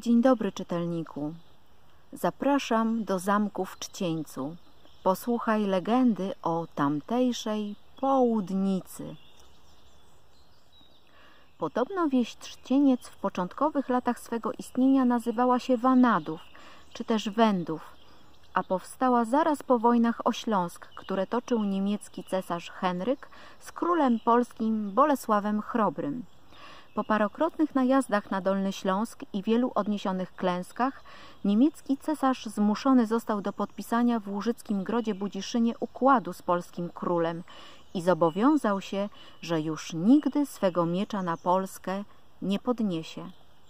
Dzień dobry, czytelniku. Zapraszam do zamku w Czcieńcu. Posłuchaj legendy o tamtejszej Południcy. Podobno wieś Czcieniec w początkowych latach swego istnienia nazywała się Wanadów, czy też Wędów, a powstała zaraz po wojnach o Śląsk, które toczył niemiecki cesarz Henryk z królem polskim Bolesławem Chrobrym. Po parokrotnych najazdach na Dolny Śląsk i wielu odniesionych klęskach, niemiecki cesarz zmuszony został do podpisania w Łużyckim Grodzie Budziszynie układu z polskim królem i zobowiązał się, że już nigdy swego miecza na Polskę nie podniesie.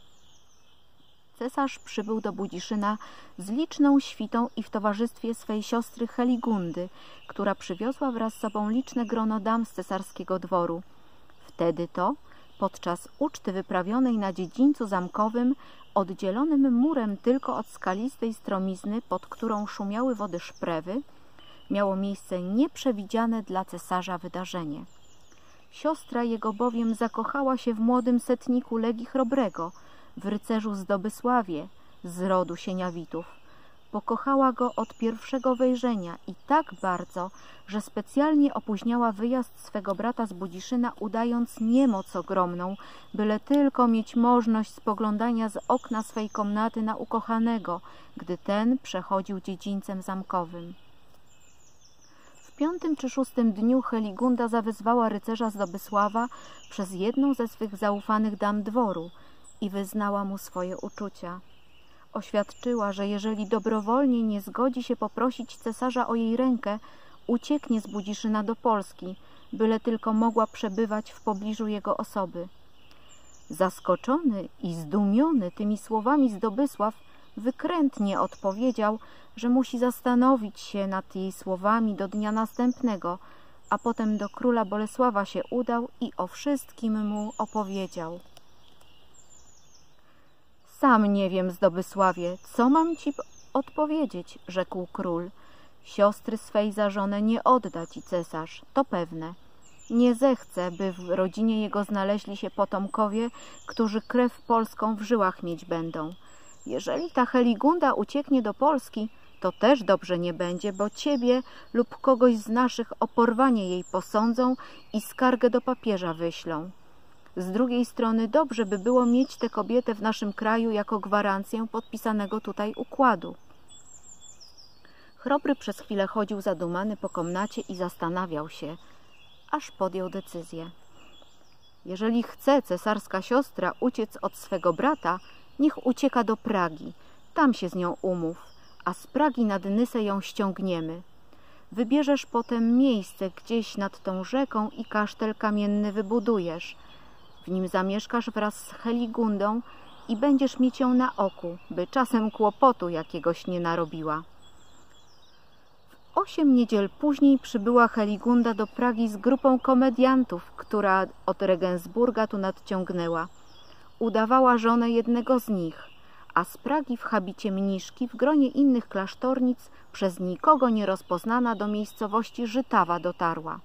Cesarz przybył do Budziszyna z liczną świtą i w towarzystwie swej siostry Heligundy, która przywiozła wraz z sobą liczne grono dam z cesarskiego dworu. Wtedy to, podczas uczty wyprawionej na dziedzińcu zamkowym, oddzielonym murem tylko od skalistej stromizny, pod którą szumiały wody Szprewy, miało miejsce nieprzewidziane dla cesarza wydarzenie. Siostra jego bowiem zakochała się w młodym setniku Legii Chrobrego, w rycerzu Zdobysławie z rodu Sieniawitów. Pokochała go od pierwszego wejrzenia i tak bardzo, że specjalnie opóźniała wyjazd swego brata z Budziszyna, udając niemoc ogromną, byle tylko mieć możność spoglądania z okna swej komnaty na ukochanego, gdy ten przechodził dziedzińcem zamkowym. W 5. czy 6. dniu Heligunda zawezwała rycerza Zdobysława przez jedną ze swych zaufanych dam dworu i wyznała mu swoje uczucia. Oświadczyła, że jeżeli dobrowolnie nie zgodzi się poprosić cesarza o jej rękę, ucieknie z Budziszyna do Polski, byle tylko mogła przebywać w pobliżu jego osoby. Zaskoczony i zdumiony tymi słowami Zdobysław wykrętnie odpowiedział, że musi zastanowić się nad jej słowami do dnia następnego, a potem do króla Bolesława się udał i o wszystkim mu opowiedział. Sam nie wiem, Zdobysławie, co mam ci odpowiedzieć, rzekł król. Siostry swej za żonę nie odda ci cesarz, to pewne. Nie zechce, by w rodzinie jego znaleźli się potomkowie, którzy krew polską w żyłach mieć będą. Jeżeli ta Heligunda ucieknie do Polski, to też dobrze nie będzie, bo ciebie lub kogoś z naszych o porwanie jej posądzą i skargę do papieża wyślą. Z drugiej strony dobrze by było mieć tę kobietę w naszym kraju jako gwarancję podpisanego tutaj układu. Chrobry przez chwilę chodził zadumany po komnacie i zastanawiał się, aż podjął decyzję. Jeżeli chce cesarska siostra uciec od swego brata, niech ucieka do Pragi, tam się z nią umów, a z Pragi nad Nysę ją ściągniemy. Wybierzesz potem miejsce gdzieś nad tą rzeką i kasztel kamienny wybudujesz. W nim zamieszkasz wraz z Heligundą i będziesz mieć ją na oku, by czasem kłopotu jakiegoś nie narobiła. W 8 niedziel później przybyła Heligunda do Pragi z grupą komediantów, która od Regensburga tu nadciągnęła. Udawała żonę jednego z nich, a z Pragi w habicie mniszki w gronie innych klasztornic przez nikogo nie rozpoznana do miejscowości Żytawa dotarła.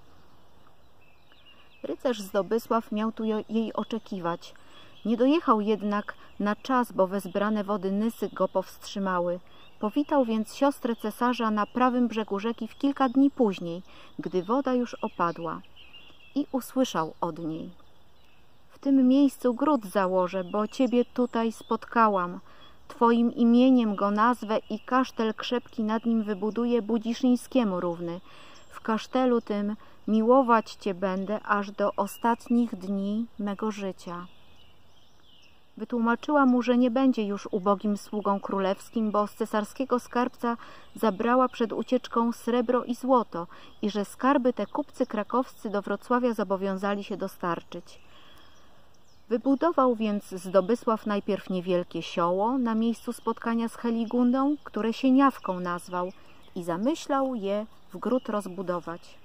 Rycerz Zdobysław miał tu jej oczekiwać. Nie dojechał jednak na czas, bo wezbrane wody Nysy go powstrzymały. Powitał więc siostrę cesarza na prawym brzegu rzeki w kilka dni później, gdy woda już opadła. I usłyszał od niej: w tym miejscu gród założę, bo ciebie tutaj spotkałam. Twoim imieniem go nazwę i kasztel krzepki nad nim wybuduję Budziszyńskiemu równy. W kasztelu tym miłować cię będę aż do ostatnich dni mego życia. Wytłumaczyła mu, że nie będzie już ubogim sługą królewskim, bo z cesarskiego skarbca zabrała przed ucieczką srebro i złoto i że skarby te kupcy krakowscy do Wrocławia zobowiązali się dostarczyć. Wybudował więc Zdobysław najpierw niewielkie sioło na miejscu spotkania z Heligundą, które Sieniawką nazwał, i zamyślał je w gród rozbudować.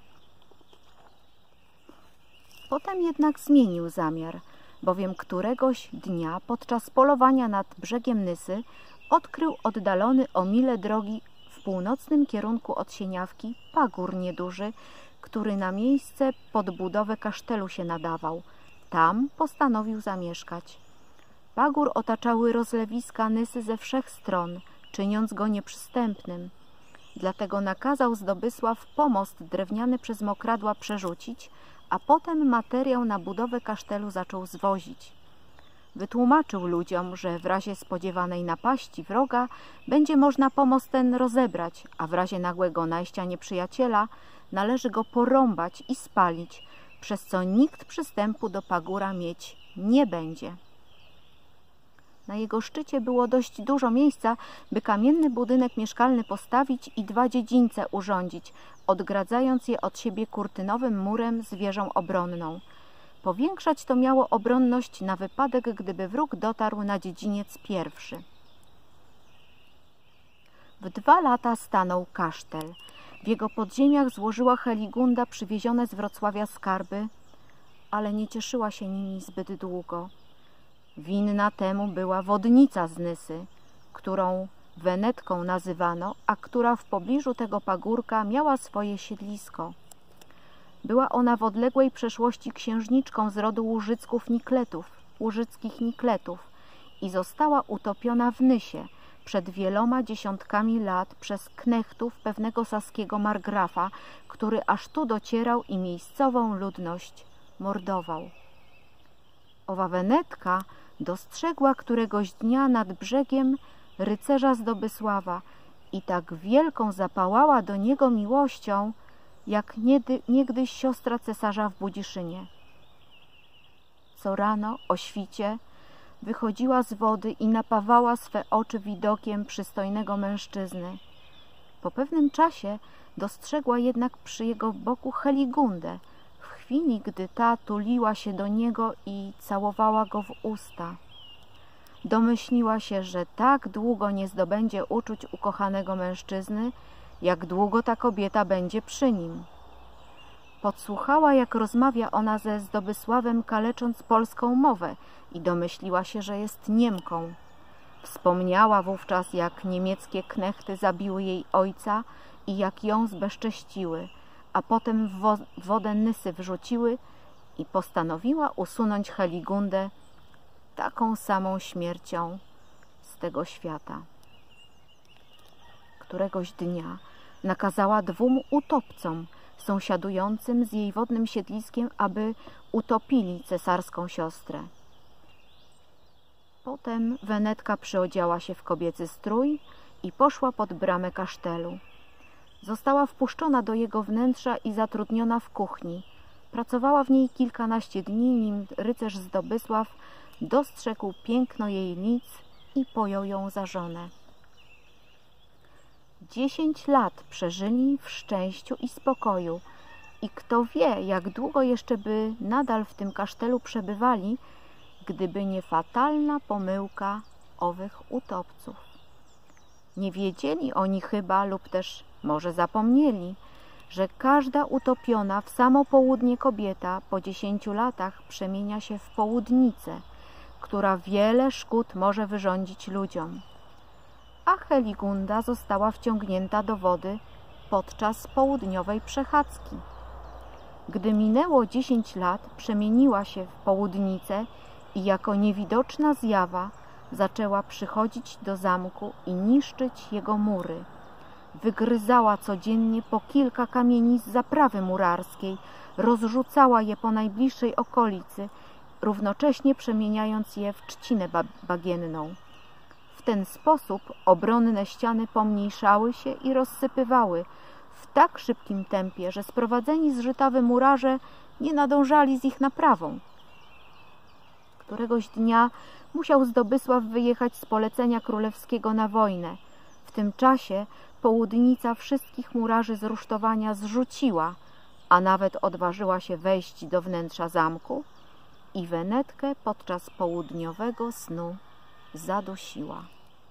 Potem jednak zmienił zamiar, bowiem któregoś dnia podczas polowania nad brzegiem Nysy odkrył oddalony o milę drogi w północnym kierunku od Sieniawki pagór nieduży, który na miejsce pod budowę kasztelu się nadawał. Tam postanowił zamieszkać. Pagór otaczały rozlewiska Nysy ze wszech stron, czyniąc go nieprzystępnym. Dlatego nakazał Zdobysław pomost drewniany przez mokradła przerzucić, a potem materiał na budowę kasztelu zaczął zwozić. Wytłumaczył ludziom, że w razie spodziewanej napaści wroga będzie można pomost ten rozebrać, a w razie nagłego najścia nieprzyjaciela należy go porąbać i spalić, przez co nikt przystępu do pagóra mieć nie będzie. Na jego szczycie było dość dużo miejsca, by kamienny budynek mieszkalny postawić i 2 dziedzińce urządzić, odgradzając je od siebie kurtynowym murem z wieżą obronną. Powiększać to miało obronność na wypadek, gdyby wróg dotarł na dziedziniec pierwszy. W 2 lata stanął kasztel. W jego podziemiach złożyła Heligunda przywiezione z Wrocławia skarby, ale nie cieszyła się nimi zbyt długo. Winna temu była wodnica z Nysy, którą Wenetką nazywano, a która w pobliżu tego pagórka miała swoje siedlisko. Była ona w odległej przeszłości księżniczką z rodu łużyckich Nikletów i została utopiona w Nysie przed wieloma dziesiątkami lat przez knechtów pewnego saskiego margrafa, który aż tu docierał i miejscową ludność mordował. Owa Wenetka dostrzegła któregoś dnia nad brzegiem rycerza Zdobysława i tak wielką zapałała do niego miłością, jak niegdyś siostra cesarza w Budziszynie. Co rano o świcie wychodziła z wody i napawała swe oczy widokiem przystojnego mężczyzny. Po pewnym czasie dostrzegła jednak przy jego boku Heligundę, w chwili, gdy ta tuliła się do niego i całowała go w usta. Domyśliła się, że tak długo nie zdobędzie uczuć ukochanego mężczyzny, jak długo ta kobieta będzie przy nim. Podsłuchała, jak rozmawia ona ze Zdobysławem, kalecząc polską mowę, i domyśliła się, że jest Niemką. Wspomniała wówczas, jak niemieckie knechty zabiły jej ojca i jak ją zbezcześciły, a potem w wodę Nysy wrzuciły, i postanowiła usunąć Heligundę taką samą śmiercią z tego świata. Któregoś dnia nakazała 2 utopcom sąsiadującym z jej wodnym siedliskiem, aby utopili cesarską siostrę. Potem Wenetka przyodziała się w kobiecy strój i poszła pod bramę kasztelu. Została wpuszczona do jego wnętrza i zatrudniona w kuchni. Pracowała w niej kilkanaście dni, nim rycerz Zdobysław dostrzegł piękno jej lic i pojął ją za żonę. 10 lat przeżyli w szczęściu i spokoju i kto wie, jak długo jeszcze by nadal w tym kasztelu przebywali, gdyby nie fatalna pomyłka owych utopców. Nie wiedzieli oni chyba, lub też może zapomnieli, że każda utopiona w samo południe kobieta po 10 latach przemienia się w południcę, która wiele szkód może wyrządzić ludziom. A Heligunda została wciągnięta do wody podczas południowej przechadzki. Gdy minęło 10 lat, przemieniła się w południcę i jako niewidoczna zjawa zaczęła przychodzić do zamku i niszczyć jego mury. Wygryzała codziennie po kilka kamieni z zaprawy murarskiej, rozrzucała je po najbliższej okolicy, równocześnie przemieniając je w trzcinę bagienną. W ten sposób obronne ściany pomniejszały się i rozsypywały w tak szybkim tempie, że sprowadzeni z Żytawy murarze nie nadążali z ich naprawą. Któregoś dnia musiał Zdobysław wyjechać z polecenia królewskiego na wojnę. W tym czasie południca wszystkich murarzy z rusztowania zrzuciła, a nawet odważyła się wejść do wnętrza zamku i Wenetkę podczas południowego snu zadusiła.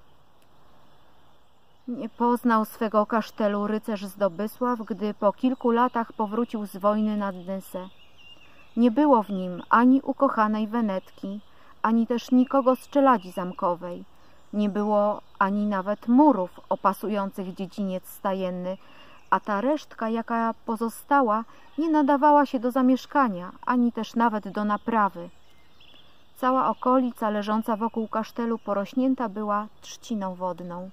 Nie poznał swego kasztelu rycerz Zdobysław, gdy po kilku latach powrócił z wojny nad Nysę. Nie było w nim ani ukochanej Wenetki, ani też nikogo z czeladzi zamkowej. Nie było ani nawet murów opasujących dziedziniec stajenny, a ta resztka, jaka pozostała, nie nadawała się do zamieszkania, ani też nawet do naprawy. Cała okolica leżąca wokół kasztelu porośnięta była trzciną wodną.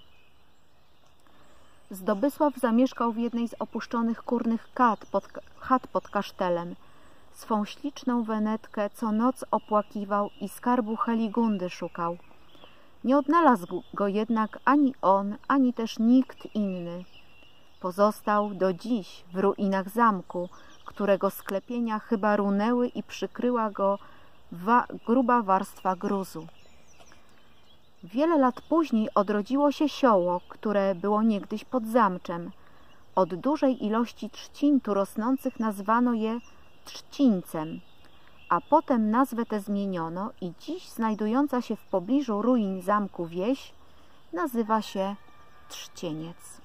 Zdobysław zamieszkał w jednej z opuszczonych kurnych chat pod kasztelem. Swą śliczną wenetkę co noc opłakiwał i skarbu Heligundy szukał. Nie odnalazł go jednak ani on, ani też nikt inny. Pozostał do dziś w ruinach zamku, którego sklepienia chyba runęły i przykryła go gruba warstwa gruzu. Wiele lat później odrodziło się sioło, które było niegdyś pod zamczem. Od dużej ilości trzcin tu rosnących nazwano je Trzcińcem, a potem nazwę tę zmieniono i dziś znajdująca się w pobliżu ruin zamku wieś nazywa się Trzcieniec.